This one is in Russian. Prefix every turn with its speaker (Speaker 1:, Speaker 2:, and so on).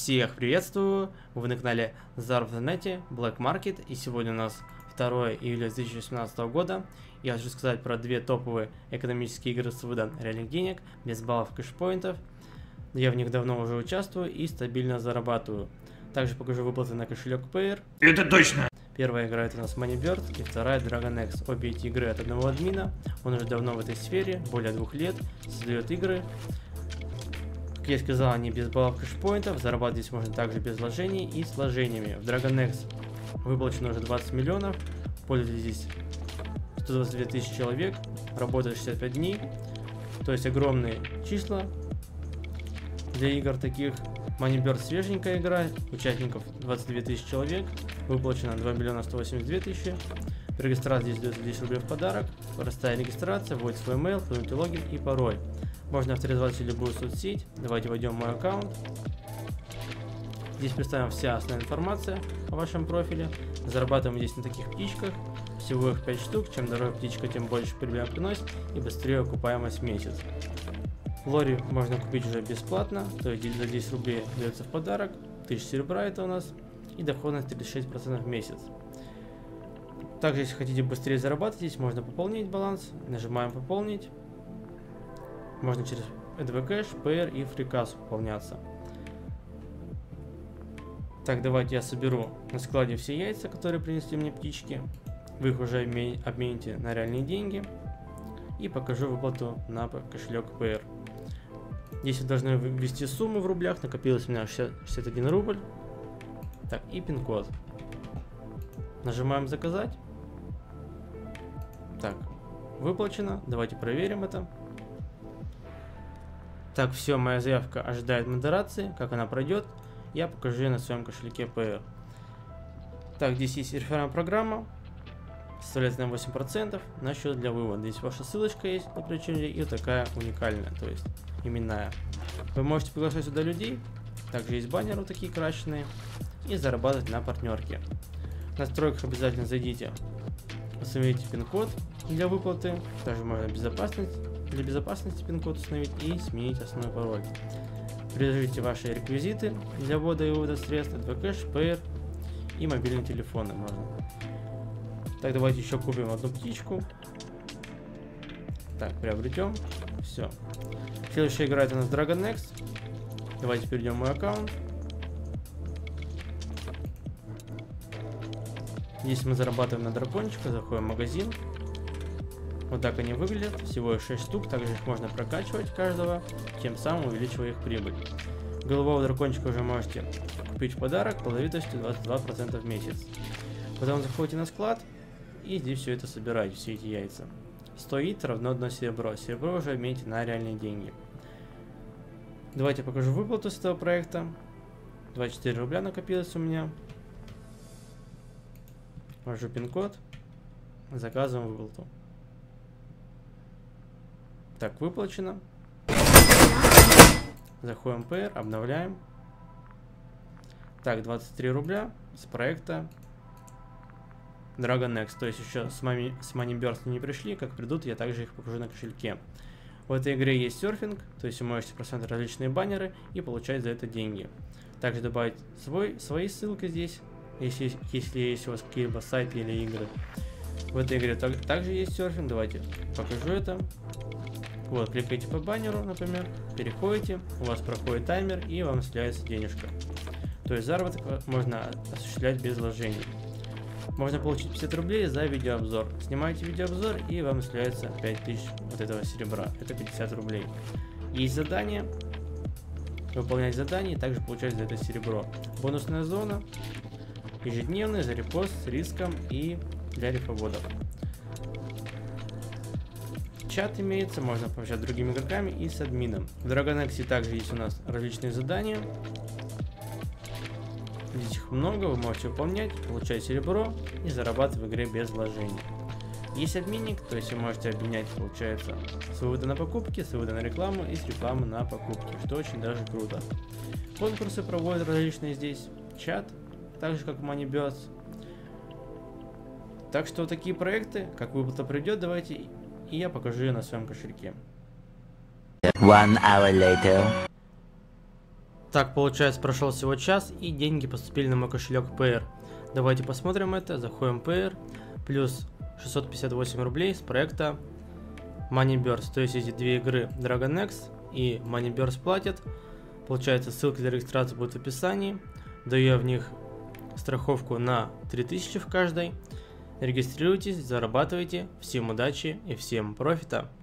Speaker 1: Всех приветствую! Вы на канале Заработок в интернете, Black Market, и сегодня у нас 2 июля 2018 года. Я хочу сказать про две топовые экономические игры с выводом реальных денег, без баллов кэшпоинтов. Я в них давно уже участвую и стабильно зарабатываю. Также покажу выплаты на кошелек Payer.
Speaker 2: Это точно!
Speaker 1: Первая игра это у нас Moneybird и вторая Dragon X. Обе эти игры от одного админа, он уже давно в этой сфере, более 2 лет, создает игры. Как я сказал, они без баллов кэшпоинтов, зарабатывать здесь можно также без вложений и с вложениями. В Dragon X выплачено уже 20 миллионов, пользователей здесь 122 тысячи человек, работает 65 дней, то есть огромные числа для игр таких. Moneybird свеженькая игра, участников 22 тысячи человек, выплачено 2 миллиона 182 тысячи. При регистрации здесь дается 10 рублей в подарок, простая регистрация, вводите свой email, вводите логин и пароль. Можно авторизовать любую соцсеть. Давайте войдем в мой аккаунт. Здесь представлена вся основная информация о вашем профиле. Зарабатываем здесь на таких птичках. Всего их 5 штук. Чем дороже птичка, тем больше прибыль приносит и быстрее окупаемость в месяц. Лори можно купить уже бесплатно, то есть за 10 рублей дается в подарок. 1000 серебра это у нас. И доходность 36% в месяц. Также, если хотите быстрее зарабатывать, здесь можно пополнить баланс. Нажимаем пополнить. Можно через EdvCash, Payer и FreeCash пополняться. Так, давайте я соберу на складе все яйца, которые принесли мне птички. Вы их уже обмените на реальные деньги. И покажу выплату на кошелек Payer. Здесь вы должны ввести сумму в рублях. Накопилось у меня 61 рубль. Так, и пин-код. Нажимаем заказать. Так, выплачено. Давайте проверим это. Так, все, моя заявка ожидает модерации. Как она пройдет, я покажу ее на своем кошельке Payer. Так, здесь есть реферальная программа. Составляет на 8% на счет для вывода. Здесь ваша ссылочка есть на привлечение и такая уникальная, то есть именная. Вы можете приглашать сюда людей. Также есть баннеры такие крашеные. И зарабатывать на партнерке. В настройках обязательно зайдите. Установите пин-код для выплаты. Также можно для безопасности пин-код установить и сменить основной пароль. Приложите ваши реквизиты для ввода и вывода средств, EdvCash, Payer и мобильные телефоны можно. Так, давайте еще купим одну птичку. Так, приобретем. Все. Следующая игра это у нас Dragon X. Давайте перейдем в мой аккаунт. Здесь мы зарабатываем на дракончика, заходим в магазин. Вот так они выглядят, всего 6 штук, также их можно прокачивать каждого, тем самым увеличивая их прибыль. Голубого дракончика уже можете купить в подарок плодовитостью 22% в месяц. Потом заходите на склад и здесь все это собираете, все эти яйца. 100 яиц равно 1 серебро, серебро уже имеете на реальные деньги. Давайте я покажу выплату с этого проекта. 24 рубля накопилось у меня. Ввожу пин-код, заказываем выплату. Так, выплачено. Заходим в Payer, обновляем. Так, 23 рубля с проекта Dragon X. То есть еще с Moneybird не пришли, как придут, я также их покажу на кошельке. В этой игре есть серфинг, то есть вы можете просмотреть различные баннеры и получать за это деньги. Также добавить свои ссылки здесь, если есть у вас какие-либо сайты или игры. В этой игре также есть серфинг, давайте покажу это. Вот, кликаете по баннеру, например, переходите, у вас проходит таймер и вам сливается денежка. То есть заработок можно осуществлять без вложений. Можно получить 50 рублей за видеообзор. Снимаете видеообзор и вам сливается 5000 вот этого серебра. Это 50 рублей. Есть задание. Выполнять задание и также получать за это серебро. Бонусная зона. Ежедневный за репост с риском и для рифоводов. Чат имеется, можно пообщаться с другими игроками и с админом. В Dragon X также есть у нас различные задания. Здесь их много, вы можете выполнять, получать серебро и зарабатывать в игре без вложений. Есть обменник, то есть вы можете обменять, получается, с вывода на покупки, с вывода на рекламу и с рекламы на покупки, что очень даже круто. Конкурсы проводят различные здесь, чат, так же как в Moneybird. Так что такие проекты, как выплата придет, давайте и я покажу ее на своем кошельке.
Speaker 3: 1 hour later.
Speaker 1: Так, получается, прошел всего час, и деньги поступили на мой кошелек PR. Давайте посмотрим это. Заходим в PR. Плюс 658 рублей с проекта Moneyburst. То есть эти две игры DragonX и Moneyburst платят. Получается, ссылки для регистрации будут в описании. Даю я в них страховку на 3000 в каждой. Регистрируйтесь, зарабатывайте. Всем удачи и всем профита.